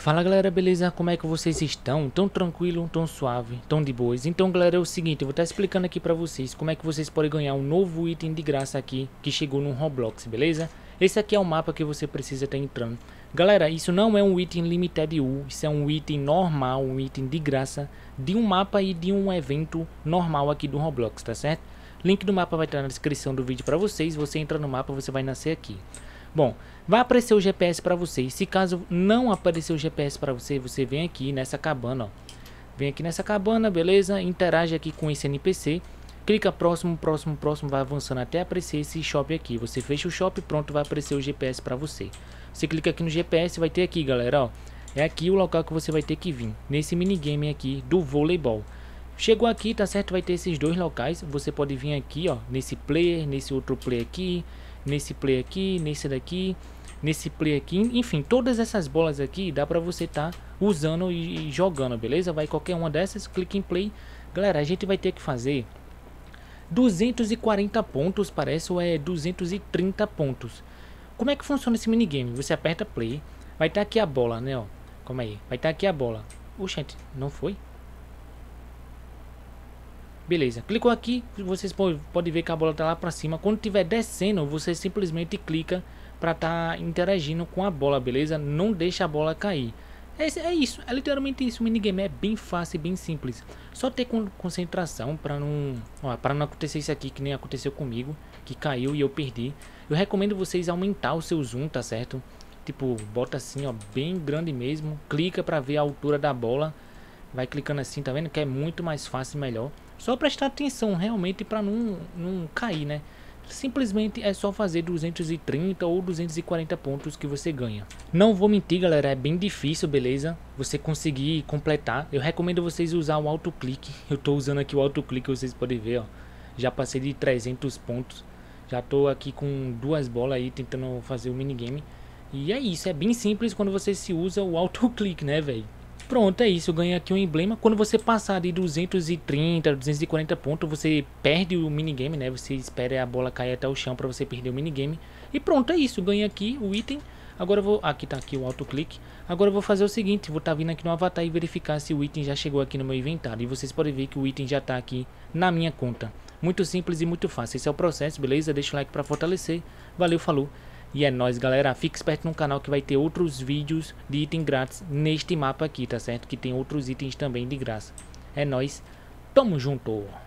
Fala galera, beleza? Como é que vocês estão? Tão tranquilo, tão suave, tão de boas? Então galera, é o seguinte, eu vou estar explicando aqui pra vocês como é que vocês podem ganhar um novo item de graça aqui que chegou no Roblox, beleza? Esse aqui é o mapa que você precisa estar entrando. Galera, isso não é um item limited U, isso é um item normal, um item de graça de um mapa e de um evento normal aqui do Roblox, tá certo? Link do mapa vai estar na descrição do vídeo pra vocês, você entra no mapa, você vai nascer aqui. Bom, vai aparecer o GPS para vocês. Se caso não aparecer o GPS para você, você vem aqui nessa cabana, ó. Vem aqui nessa cabana, beleza? Interage aqui com esse NPC. Clica próximo, próximo, próximo, vai avançando até aparecer esse shopping aqui. Você fecha o shopping, pronto, vai aparecer o GPS para você. Você clica aqui no GPS, vai ter aqui, galera, ó. É aqui o local que você vai ter que vir, nesse minigame aqui do voleibol. Chegou aqui, tá certo? Vai ter esses dois locais. Você pode vir aqui, ó, nesse player, nesse outro player aqui, nesse play aqui, nesse daqui, nesse play aqui, enfim, todas essas bolas aqui dá pra você tá usando e jogando, beleza? Vai qualquer uma dessas, clique em play. Galera, a gente vai ter que fazer 240 pontos, parece, ou é 230 pontos. Como é que funciona esse minigame? Você aperta play, vai estar aqui a bola, né, ó. Calma aí, vai estar aqui a bola. Oxente, não foi? Beleza, clicou aqui, vocês podem ver que a bola tá lá pra cima. Quando estiver descendo, você simplesmente clica pra tá interagindo com a bola, beleza? Não deixa a bola cair. É isso, é literalmente isso. O minigame é bem fácil e bem simples. Só ter concentração pra não acontecer isso aqui que nem aconteceu comigo, que caiu e eu perdi. Eu recomendo vocês aumentar o seu zoom, tá certo? Tipo, bota assim, ó, bem grande mesmo. Clica pra ver a altura da bola. Vai clicando assim, tá vendo? Que é muito mais fácil e melhor. Só prestar atenção realmente para não cair, né? Simplesmente é só fazer 230 ou 240 pontos que você ganha. Não vou mentir, galera, é bem difícil, beleza? Você conseguir completar. Eu recomendo vocês usar o autoclique. Eu tô usando aqui o autoclique, vocês podem ver, ó. Já passei de 300 pontos. Já tô aqui com duas bolas aí tentando fazer o minigame. E é isso, é bem simples quando você se usa o autoclique, né, velho? Pronto, é isso, eu ganhei aqui um emblema. Quando você passar de 230, 240 pontos, você perde o minigame, né? Você espera a bola cair até o chão para você perder o minigame. E pronto, é isso, eu ganhei aqui o item. Agora eu vou, aqui tá aqui o autoclique. Agora eu vou fazer o seguinte, vou estar vindo aqui no avatar e verificar se o item já chegou aqui no meu inventário. E vocês podem ver que o item já tá aqui na minha conta. Muito simples e muito fácil, esse é o processo, beleza? Deixa o like para fortalecer. Valeu, falou. E é nóis, galera, fique esperto no canal que vai ter outros vídeos de item grátis neste mapa aqui, tá certo? Que tem outros itens também de graça. É nóis, tamo junto!